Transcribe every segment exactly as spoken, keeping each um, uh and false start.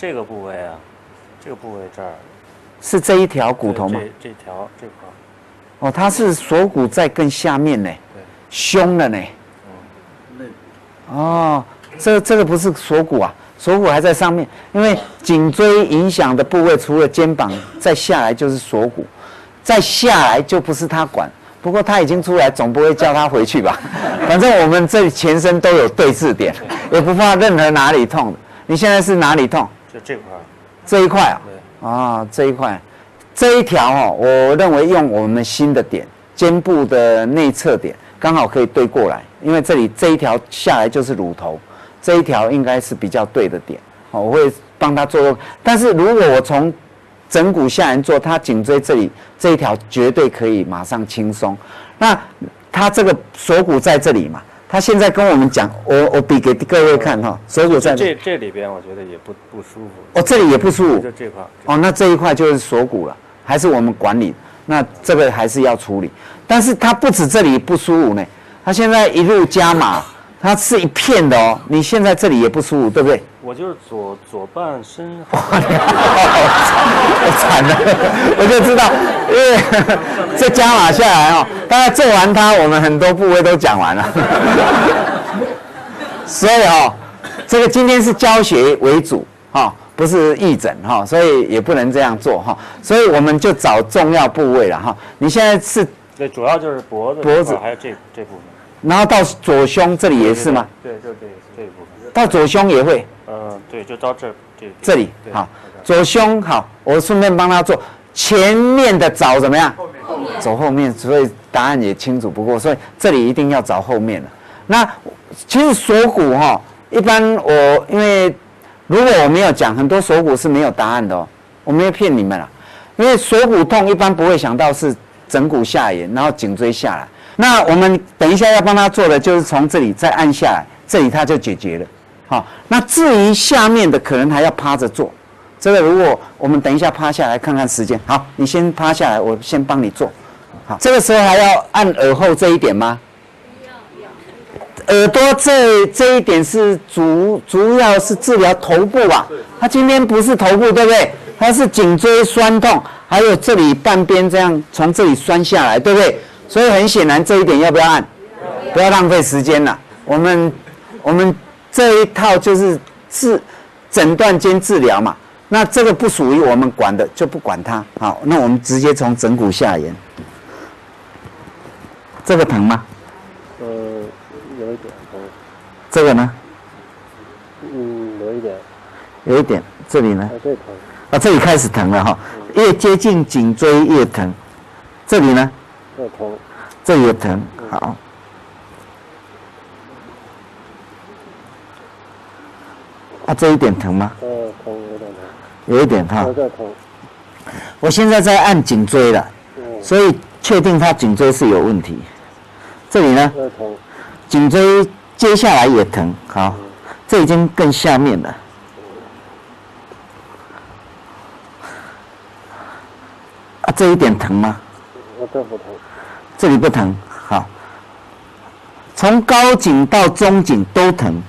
这个部位啊，这个部位这儿是这一条骨头吗？ 这这条这块。 哦，它是锁骨在更下面呢，胸了呢。哦，这这个不是锁骨啊，锁骨还在上面，因为颈椎影响的部位除了肩膀，再下来就是锁骨，再下来就不是他管。不过他已经出来，总不会叫他回去吧？反正我们这里全身都有对峙点，也不怕任何哪里痛的。你现在是哪里痛？ 就这块。 这一块啊？对。啊，这一块，这一条哦，我认为用我们新的点，肩部的内侧点，刚好可以对过来，因为这里这一条下来就是乳头，这一条应该是比较对的点。哦，我会帮他做。但是如果我从枕骨下沿做，他颈椎这里这一条绝对可以马上轻松。那他这个锁骨在这里嘛，他现在跟我们讲，我我比给各位看哈，锁骨在这这里边，我觉得也不不舒服。 哦，这里也不舒服。 就这块。 哦，那这一块就是锁骨了，还是我们管理？那这个还是要处理。但是他不止这里不舒服呢，他现在一路加码，它是一片的哦。你现在这里也不舒服，对不对？ 我就是左左半身， 我惨了，我就知道，因为这加码下来哦，大概做完它，我们很多部位都讲完了。所以哦，这个今天是教学为主哈、哦，不是义诊哈、哦，所以也不能这样做哈、哦，所以我们就找重要部位了哈、哦。你现在是对，主要就是脖子， 脖子还有这这部分， 然后到左胸这里也是吗？ 对，就这这一部分。 到左胸也会。 呃，对，就到这这这里好，左胸好，我顺便帮他做前面的找怎么样？ 后面走后面，所以答案也清楚不过，所以这里一定要找后面了。那其实锁骨哈、哦，一般我因为如果我没有讲，很多锁骨是没有答案的哦，我没有骗你们啦。因为锁骨痛一般不会想到是枕骨下沿，然后颈椎下来。那我们等一下要帮他做的就是从这里再按下来，这里他就解决了。好，那至于下面的可能还要趴着做，这个如果我们等一下趴下来看看时间，好，你先趴下来，我先帮你做。好，这个时候还要按耳后这一点吗？耳朵这这一点是主主要是治疗头部吧？他今天不是头部，对不对？他是颈椎酸痛，还有这里半边这样从这里酸下来，对不对？所以很显然这一点要不要按？不要浪费时间了，我们我们。这一套就是治诊断兼治疗嘛，那这个不属于我们管的，就不管它。好，那我们直接从枕骨下沿。这个疼吗？ 呃，有一点疼。 这个呢？ 嗯，有一点。 有一点。这里呢？ 啊，这疼。 啊，这里开始疼了哈，越接近颈椎越疼。这里呢？ 这疼。 这里也疼。好。啊，这一点疼吗？ 呃，疼，有点疼。有一点哈。 有点疼。 我现在在按颈椎了，嗯、所以确定他颈椎是有问题。这里呢？ 疼。 颈椎接下来也疼，好，嗯、这已经更下面了。啊，这一点疼吗？ 我这不疼。 这里不疼，好。从高颈到中颈都疼。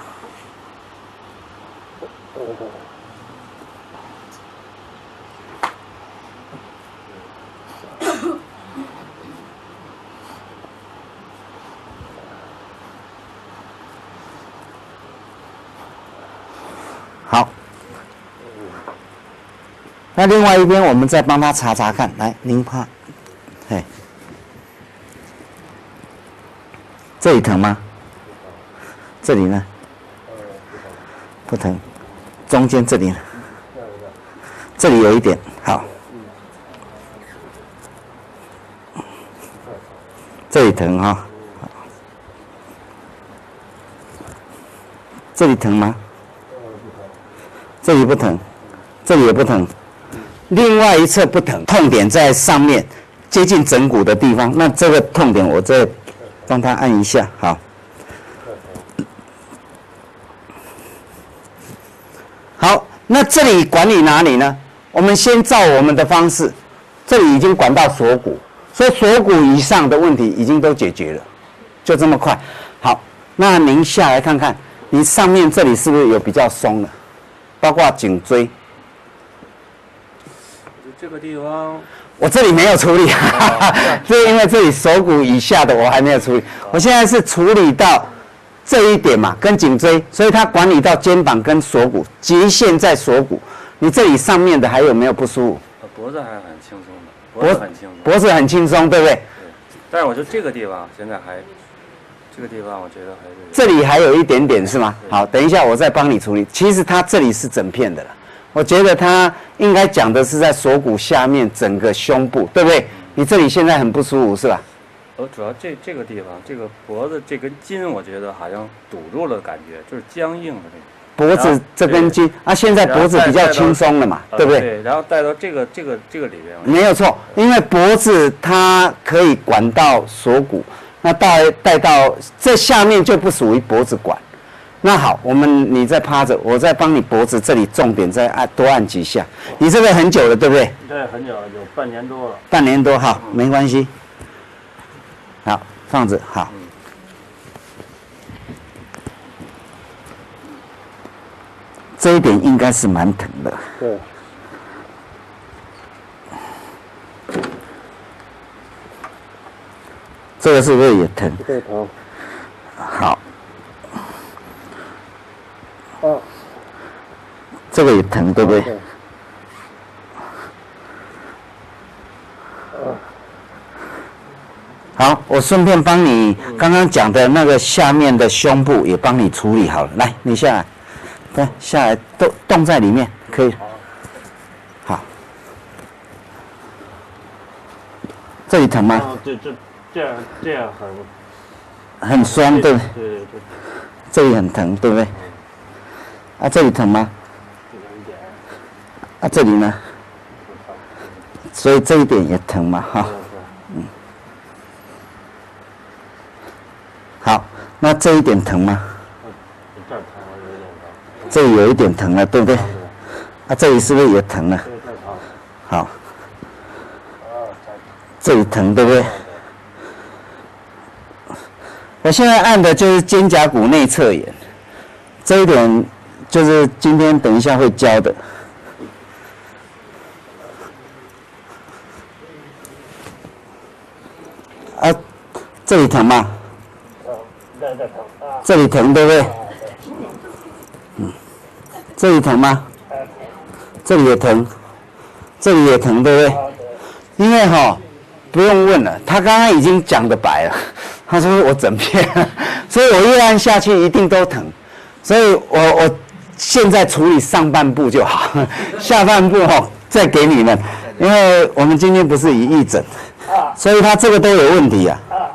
好，那另外一边我们再帮他查查看，来，您趴，哎，这里疼吗？这里呢？不疼，中间这里呢？这里有一点，好，这里疼哈、哦，这里疼吗？这里不疼，这里也不疼，另外一侧不疼，痛点在上面，接近枕骨的地方。那这个痛点我再帮他按一下，好。好，那这里管理哪里呢？我们先照我们的方式，这里已经管到锁骨，所以锁骨以上的问题已经都解决了，就这么快。好，那您下来看看，你上面这里是不是有比较松了？ 包括颈椎。 这个地方， 我这里没有处理，这因为这里手骨以下的我还没有处理，我现在是处理到这一点嘛，跟颈椎，所以它管理到肩膀跟锁骨，极限在锁骨。你这里上面的还有没有不舒服？ 脖子还很轻松的，脖子很轻松， 脖子很轻松，对不对？ 对。但是我觉得这个地方现在还，这个地方我觉得还是这里还有一点点是吗？好，等一下我再帮你处理。其实它这里是整片的了。我觉得他应该讲的是在锁骨下面整个胸部，对不对？你这里现在很不舒服是吧？ 我主要这这个地方，这个脖子这根筋，我觉得好像堵住了，感觉就是僵硬的那种。脖子这根筋啊，现在脖子比较轻松了嘛，对不对？ 对，然后带到这个这个这个里边。 没有错，因为脖子它可以管到锁骨，那带带到这下面就不属于脖子管。那好，我们你再趴着，我再帮你脖子这里重点再按多按几下。你这个很久了，对不对？ 对，很久了，有半年多了。 半年多，好，没关系。好，放着，好。这一点应该是蛮疼的。 对。 这个是不是也疼？ 这个疼。 好。 哦， 这个也疼，对不对？好，我顺便帮你刚刚讲的那个下面的胸部也帮你处理好了。来，你下来，对，下来都冻在里面，可以。好。这里疼吗？ 哦，这这这样这样很很酸，对不对？ 对对对。 这里很疼，对不对？啊，这里疼吗？啊，这里呢？所以这一点也疼嘛，哈。嗯。好，那这一点疼吗？ 这儿疼了有点疼。 这里有一点疼了，对不对？啊，这里是不是也疼了？好。这里疼，对不对？我现在按的就是肩胛骨内侧沿，这一点。就是今天等一下会教的。啊，这里疼吗？这里疼，对不对？嗯，这里疼吗？这里也疼，这里也疼，对不对？因为哈，不用问了，他刚刚已经讲得白了，他说我整片，所以我越按下去一定都疼，所以我我。现在处理上半部就好，下半部哦再给你们，因为我们今天不是以义诊，所以他这个都有问题啊。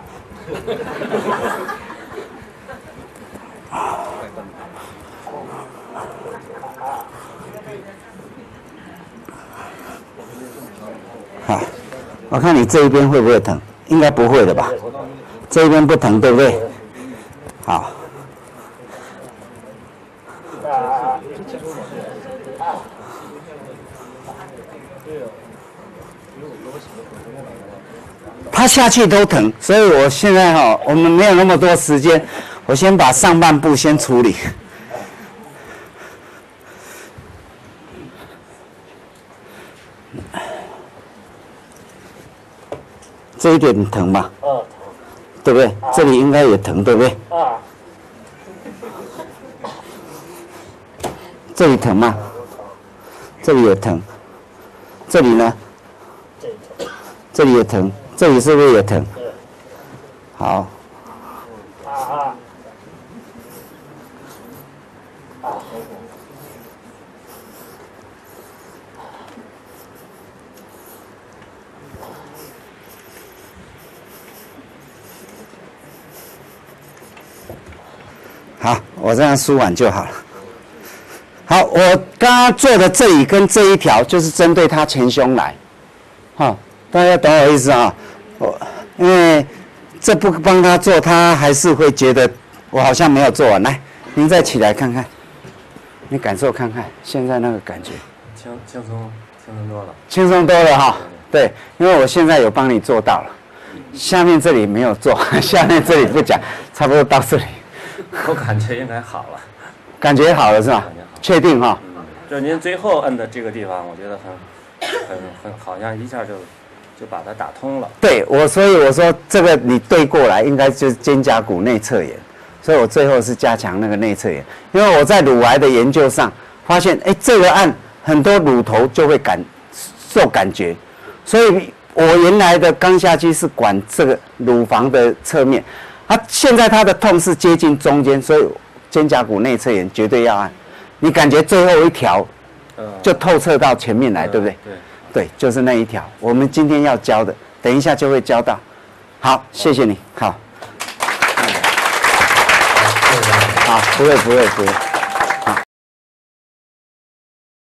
好，我看你这一边会不会疼？应该不会的吧？这一边不疼，对不对？好。他下去都疼，所以我现在哈，我们没有那么多时间，我先把上半部先处理。这一点疼吧？哦，对不对？这里应该也疼，对不对？啊。这里疼吗？这里也疼。这里呢？这里也疼。这里是不是也疼？好。好，我这样梳完就好了。好，我刚刚做的这里跟这一条就是针对他前胸来，好，大家懂我意思啊？我因为这不帮他做，他还是会觉得我好像没有做完。来，您再起来看看，你感受看看现在那个感觉， 轻轻松轻松多了， 轻松多了哈。对，因为我现在有帮你做到了，下面这里没有做，下面这里不讲，差不多到这里。 我感觉应该好了， 感觉好了是吧？确定哈？ 就是您最后摁的这个地方，我觉得很很很好像一下就就把它打通了。 对我，所以我说这个你对过来应该就是肩胛骨内侧炎，所以我最后是加强那个内侧炎，因为我在乳癌的研究上发现，哎，这个按很多乳头就会感受感觉，所以我原来的肛下肌是管这个乳房的侧面，啊，现在它的痛是接近中间，所以肩胛骨内侧炎绝对要按。你感觉最后一条就透彻到前面来， 呃、 对不对？ 对， 对，就是那一条，我们今天要教的，等一下就会教到。好，谢谢你，好，好，不会不会不会。